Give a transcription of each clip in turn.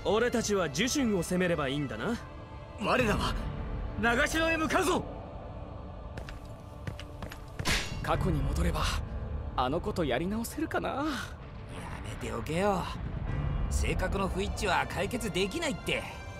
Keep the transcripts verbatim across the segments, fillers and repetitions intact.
俺たちは呪春を攻めればいいんだな。 我らは長篠へ向かうぞ。 過去に戻ればあの子とやり直せるかな。 やめておけよ。性格の不一致は解決できないって。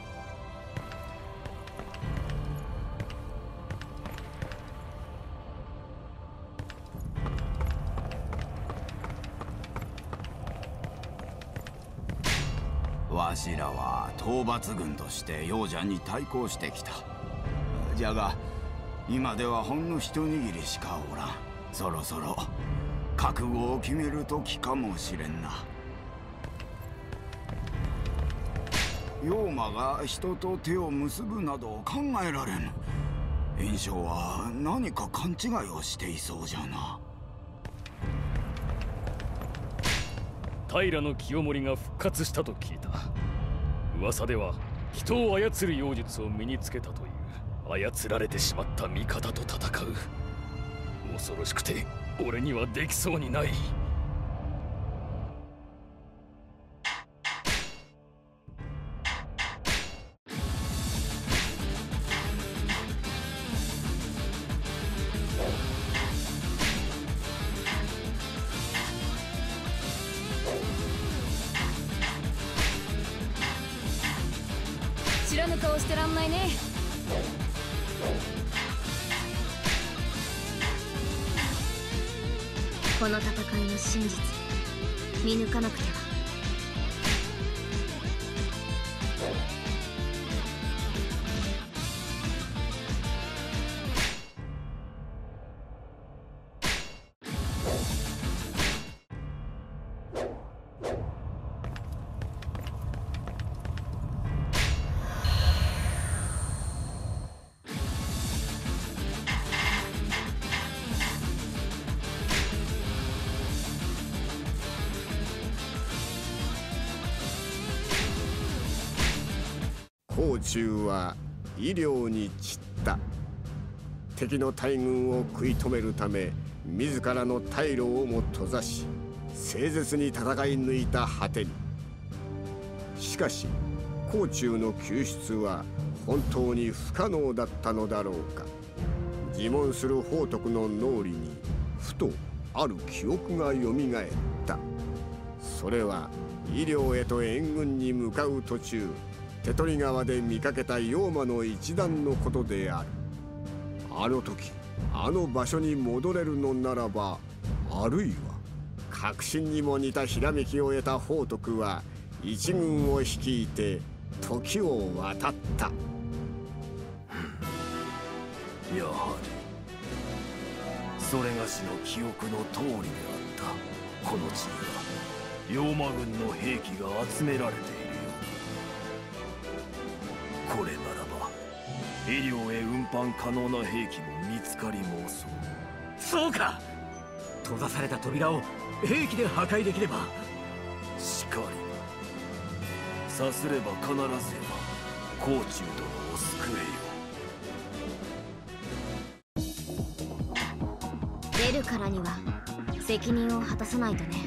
わしらは討伐軍として楊ジャンに対抗してきた。じゃが今ではほんの一握りしかおらん。そろそろ覚悟を決める時かもしれんな。妖魔が人と手を結ぶなど考えられぬ。袁紹は何か勘違いをしていそうじゃな。 平清盛が復活したと聞いた。噂では人を操る妖術を身につけたという。操られてしまった味方と戦う。恐ろしくて俺にはできそうにない。 知らぬ顔してらんないね。この戦いの真実見抜かなくては。 甲冑は医療に散った。敵の大軍を食い止めるため自らの退路をも閉ざし誠実に戦い抜いた果てに。しかし甲冑の救出は本当に不可能だったのだろうか。自問する宝徳の脳裏にふとある記憶がよみがえった。それは医療へと援軍に向かう途中手取川で見かけた妖魔の一団のことである。あの時あの場所に戻れるのならば、あるいは確信にも似たひらめきを得た宝徳は一軍を率いて時を渡った。 やはりそれがしの記憶の通りであった。この地には妖魔軍の兵器が集められている。これならば医療へ運搬可能な兵器も見つかりもそう。 そうか。閉ざされた扉を兵器で破壊できれば。 しかりさすれば必ずや甲冑殿を救えよ。出るからには責任を果たさないとね。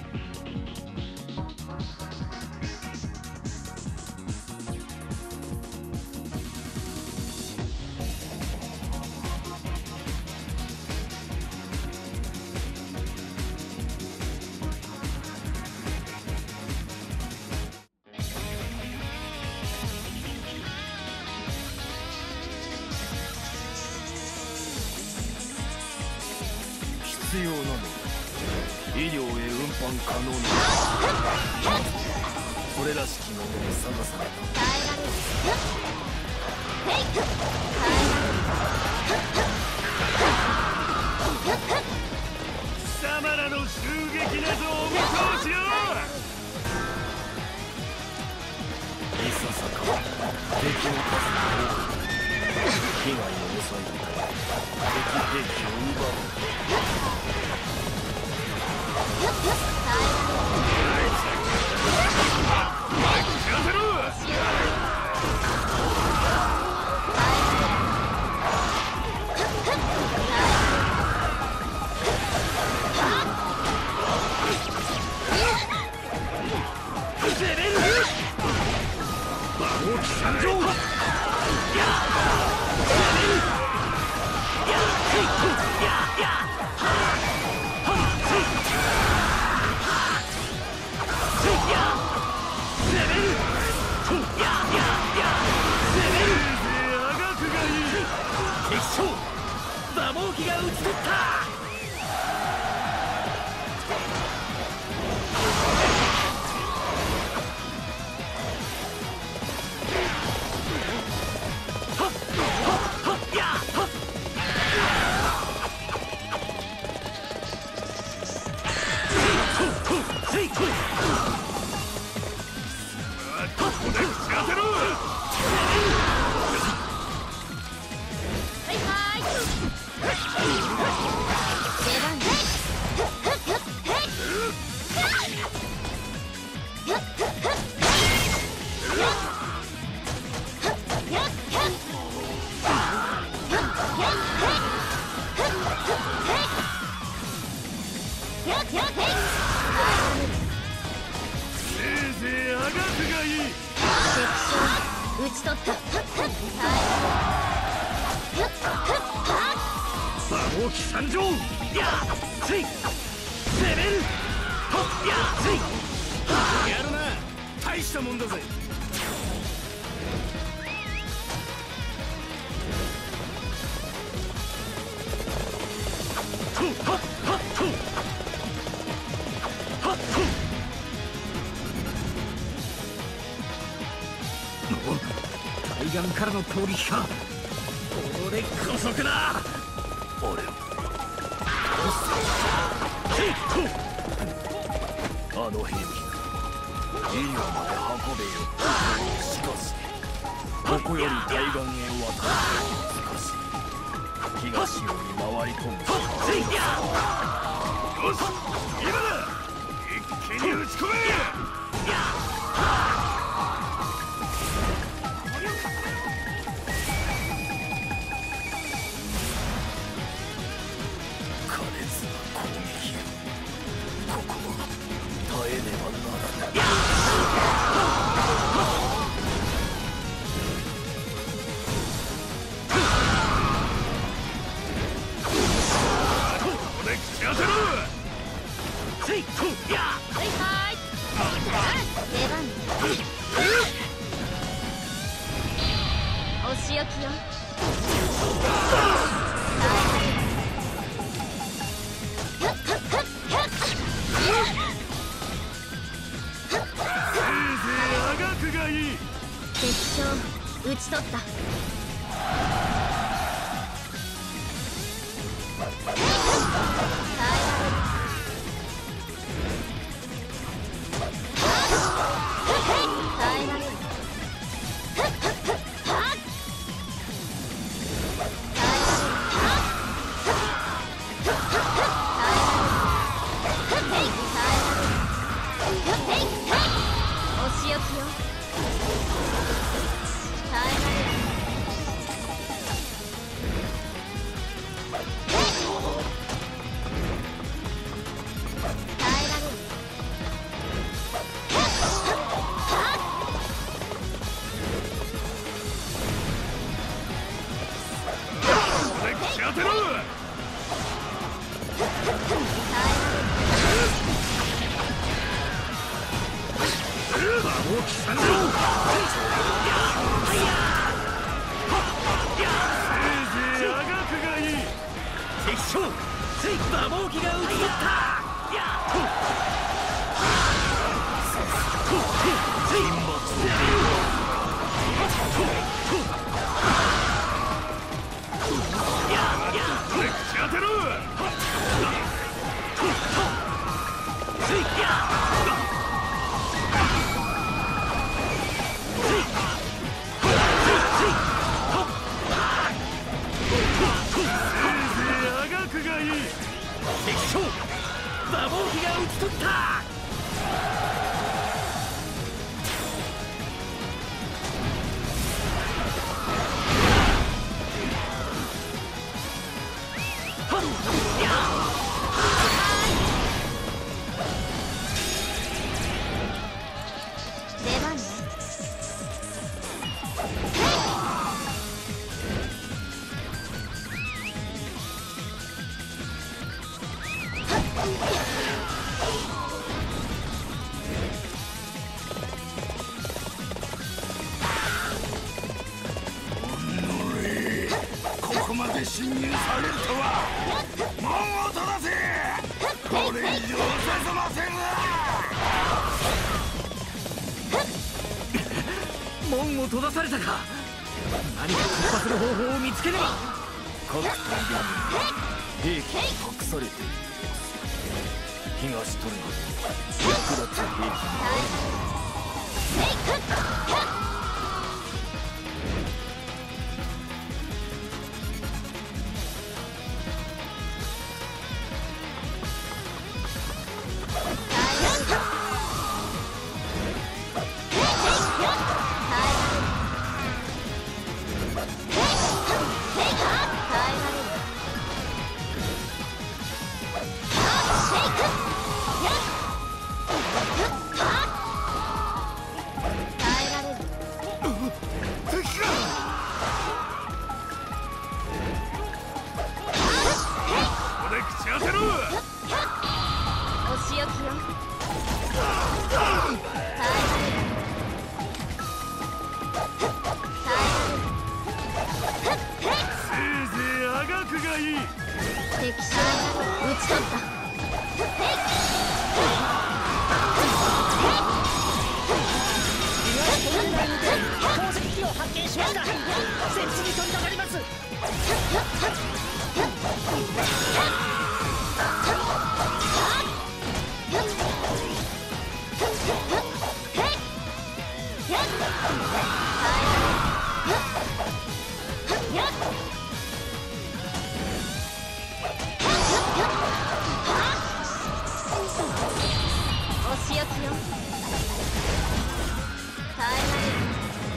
必要なのは医療へ運搬可能なこれらしきものに探された。 耐えられる。へい。耐えられる。 貴様らの襲撃などお見通しよ。いささか敵の数が多く被害を抑えて敵兵器を奪う。 せいぜいあがくがいい。 敵将討ち取った。 馬王騎参上。やつい攻める。ほっやついやるな。大したもんだぜ。対岸からの攻撃か。これこそくだ。俺あの兵器がイリオまで運べよ。しかしここより対岸へ渡るのは難しい。東より回り込む。よし今だ。一気に打ち込め。 討ち取った。 侵入されるとは。門を閉ざせ。これ以上進ませるな。門を閉ざされたか。何か突破する方法を見つければ。各隊員に兵器が隠されている。東トルコ役立つ兵器がある。 Shake! よ。 せいぜいあがくがいい。 敵将討ち取った。 鉱石機を発見しました。設置に取り掛かります。 お仕置きよ。耐えられる。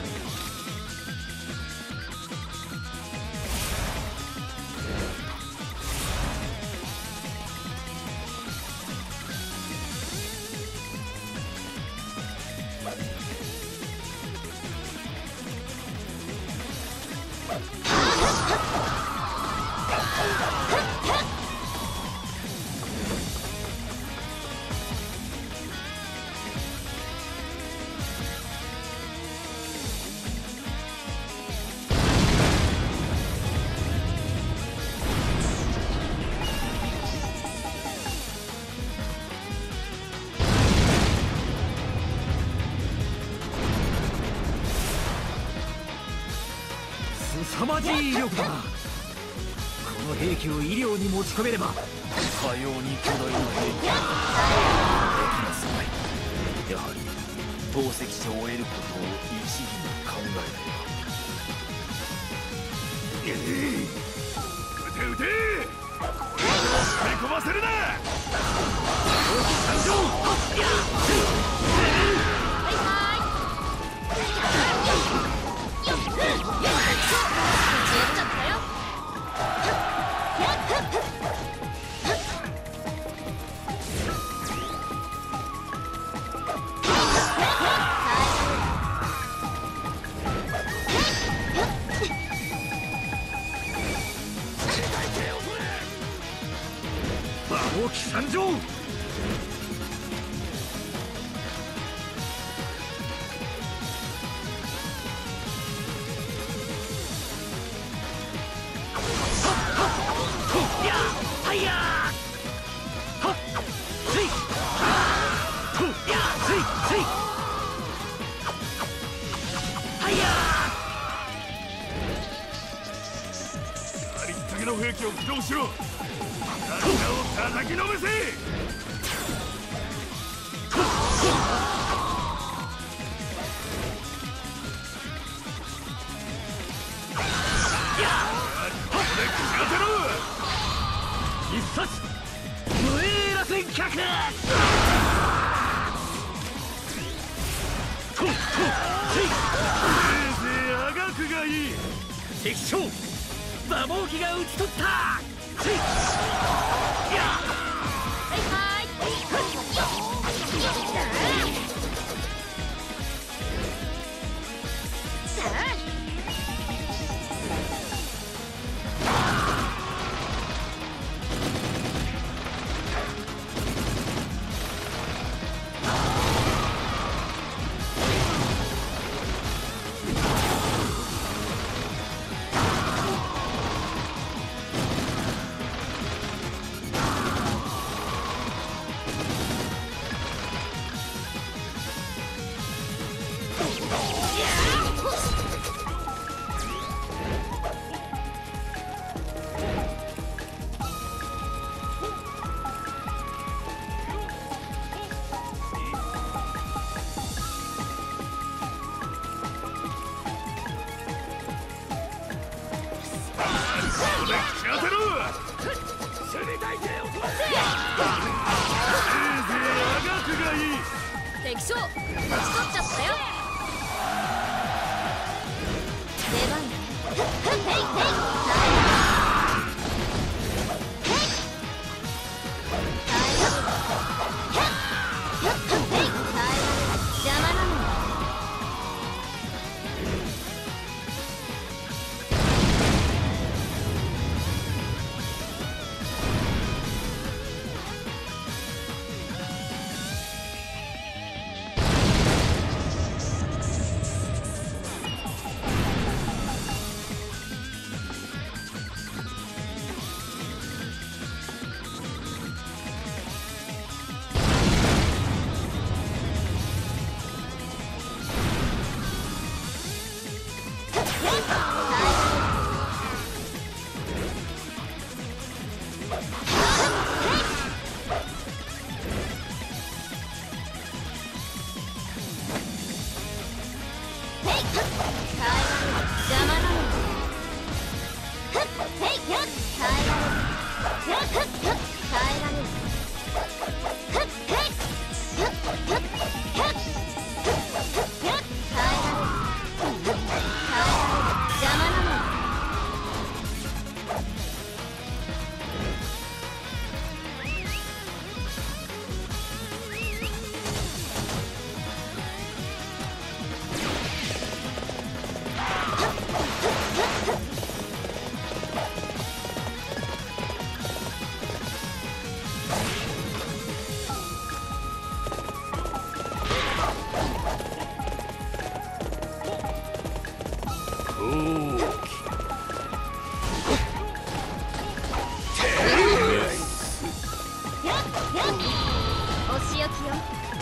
凄まじい威力だな。この兵器を医療に持ち込めれば、 かように巨大な兵器ができますまい。やはり透析者を得ることを一義に考えねば。撃て撃て、踏み込ませるな。参上。大き参上。ありったけの兵器を起動しろ。を叩きのめせ。 一発無栄螺旋脚。せいぜいあがくがいい。敵将馬毛機が討ち取った。 敵将打ち取っちゃったよ。出番邪魔なの。 お仕置きよ。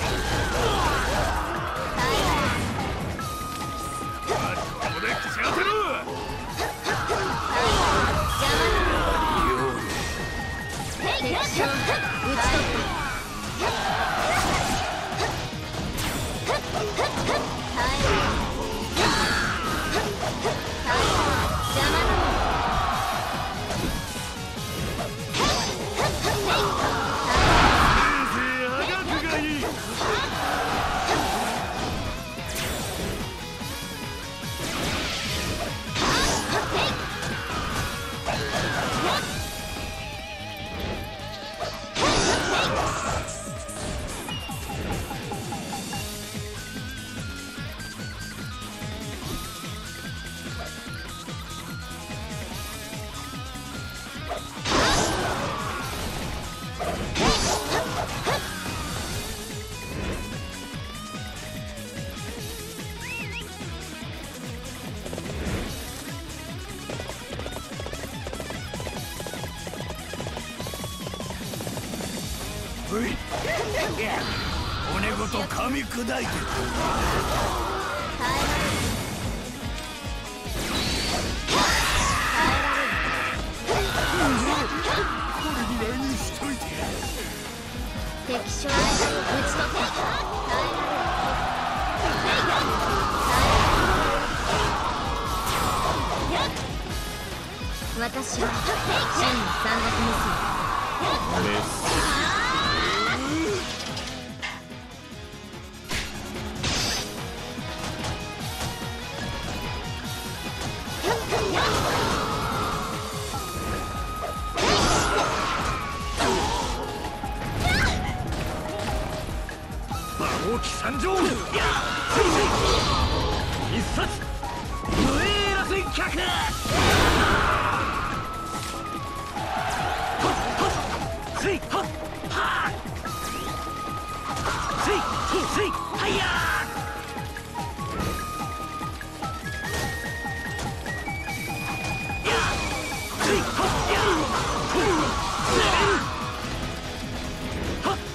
ここで口当てろ。 敵将討ち取った。 骨ごと噛み砕いてる。これぐらいにしといて。 敵将討ち取った。私は真の山岳無双。 大き参上。一冊無栄らせ客。せいはっはせいせいはいやせいはっやはっ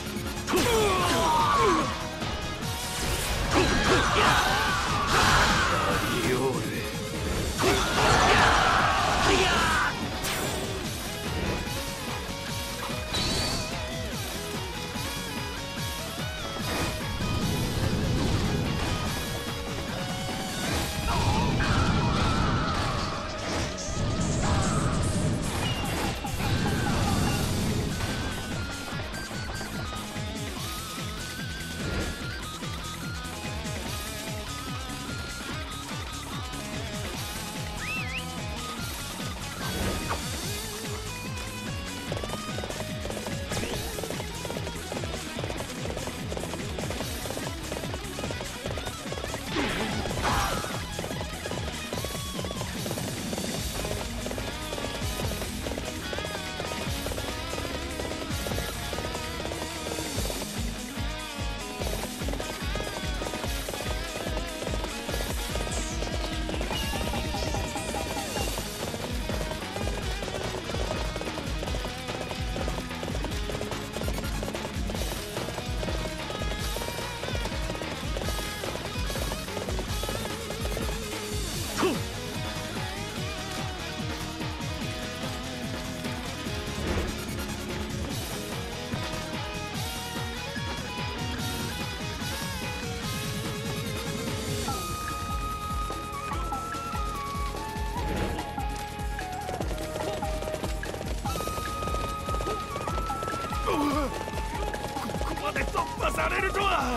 ここまで突破されるとは。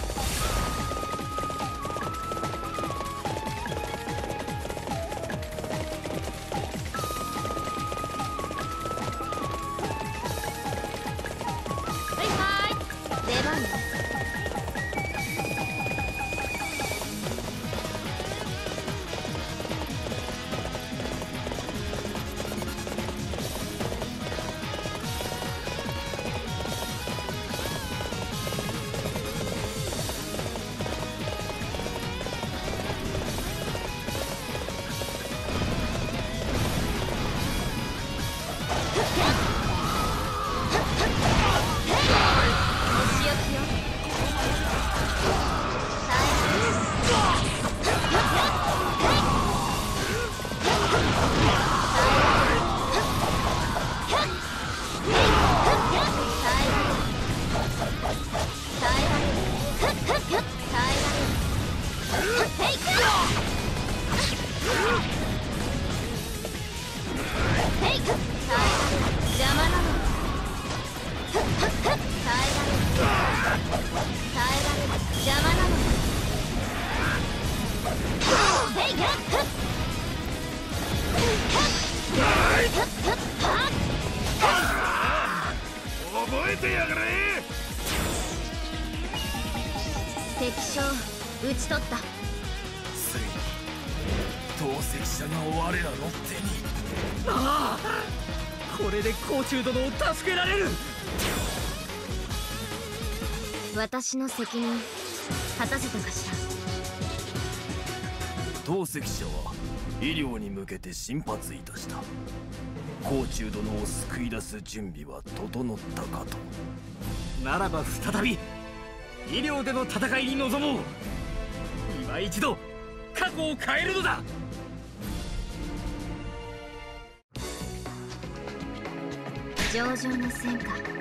出番ね。 てやがれ。 敵将討ち取った。 ついに透析者が我らの手に。 ああ、これで甲冑殿を助けられる。 私の責任果たせたかしら。 透析者は医療に向けて進発いたした。甲冑殿を救い出す準備は整ったかと。 ならば再び医療での戦いに臨もう。今一度過去を変えるのだ。 上々の戦果